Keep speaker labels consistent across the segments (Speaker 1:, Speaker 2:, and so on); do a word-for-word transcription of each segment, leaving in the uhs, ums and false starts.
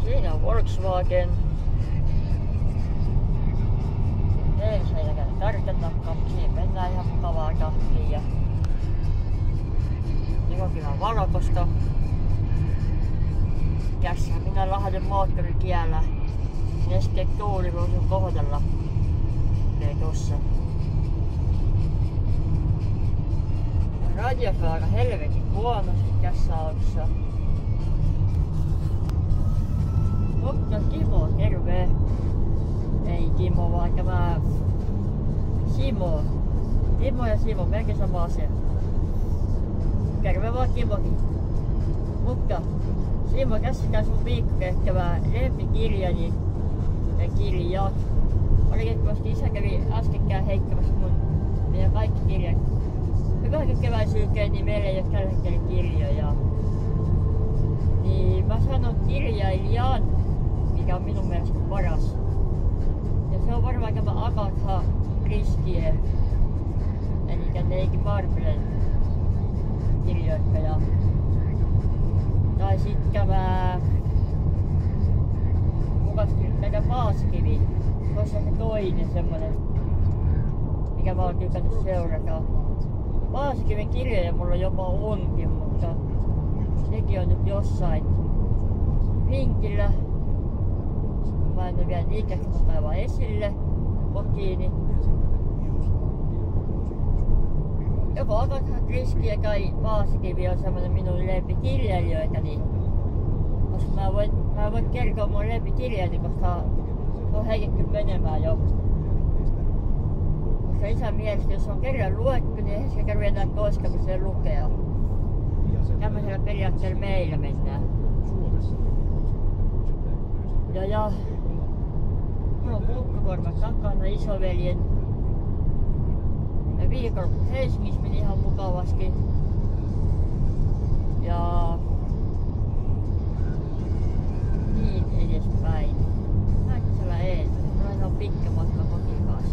Speaker 1: Siinä on Volkswagen. Ei se ei käy tarkennakaan, mutta siinä mennään ihan mukavaa tahtiin ja jokin valkoista. Tässä minä Lahden moottoritiellä. Neste tuuliruusun kohdalla. Ne tossa. Radiot on aika helvetin huonosti tässä autossa. Mutta Timo, terve! Ei Timo, vaan tämä Simo. Timo ja Simo, melkein sama asia. Terve vaan Timokin. Mutta Simo, kässikää sun viikkokehtävää lempikirjani ja kirjat. Valitettavasti isä kävi äskenkään heittämässä mun meidän kaikki kirjat. Hyvän keväisyyteen, niin meillä ei ole tällä hetkellä kirjoja. Niin mä sanon kirjailijan, mikä on minun mielestä paras. Ja se on varmaan tämä Agatha Christie, eli Neiki Barbren kirjoittaja. Tai sitten tämä, kukas tätä Paasikivi, se on se toinen semmonen, mikä mä oon tykännyt seurata. Paasikiven kirjoja mulla jopa onkin, mutta nekin on nyt jossain vinkillä. Mä en ole vielä niitäkin päivää esille kotiini. Joko Agatha Christie tai Paasikivi on semmonen minun lempikirjailijoitani. Koska mä voin, mä voin kertoa mun lempikirjani, koska se on heitetty menemään jo. Koska isän mielestä, jos on kerran luettu, niin eihän se käy enää toistamiseen lukea. Tämmöisellä periaatteella meillä mennään. Ja ja, mulla on Muukkakorvan takana isoveljen. Ja viikonloppu Helsingissä meni ihan mukavasti. Ja niin edespäin. Mäkisellä ei, mulla on pitkä matka kotiin kanssa.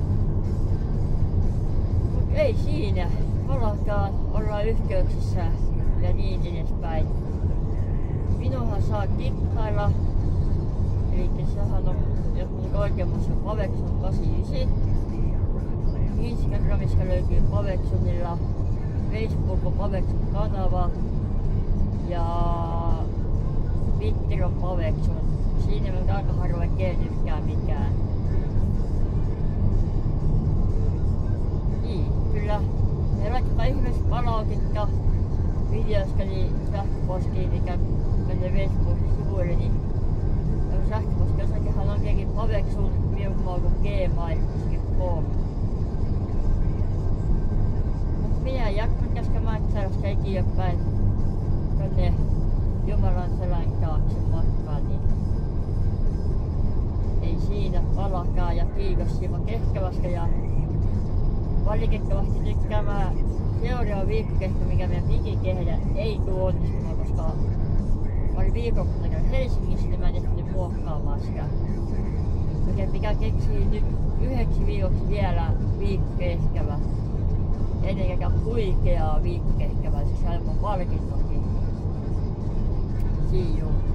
Speaker 1: Mut ei siinä, palataan, ollaan yhteyksissä ja niin edespäin. Minuhan saa kikkailla. Eli sehän on, jos mun oikeammassa on Pavekson kahdeksankymmentäyhdeksän. Instagramista löytyy Paveksonilla. Facebook on Pavekson kanava. Ja Twitter on Pavekson. Siinä on aika harvoin tehnytkään mikään. Niin, kyllä. Ja laittakaa ihmeessä palautetta videostani sähköpostiin, mikä menee Facebook-sivuille. Niin sähköpostiosakehan on tietenkin Pavekson miukmauku gmail piste com. Mut minä jatkan tästä Mäksälästä eteenpäin tonne Jumalan selän taakse matkaan, niin ei siinä palakaa ja kiitos Simo tehtävästä ja valitettavasti nyt tämä seuraava viikkokehto, mikä meidän piti tehdä, ei tule onnistumaan, koska mä olin viikonloppuna Helsingissä, niin mä en ehtinyt muokkaamaan sitä. Joten mikä keksii nyt yhdeksi viikoksi vielä viikkokehtävä. Ennen kaikkea huikeaa viikkokehtävää, siis aivan palkintokin. See you.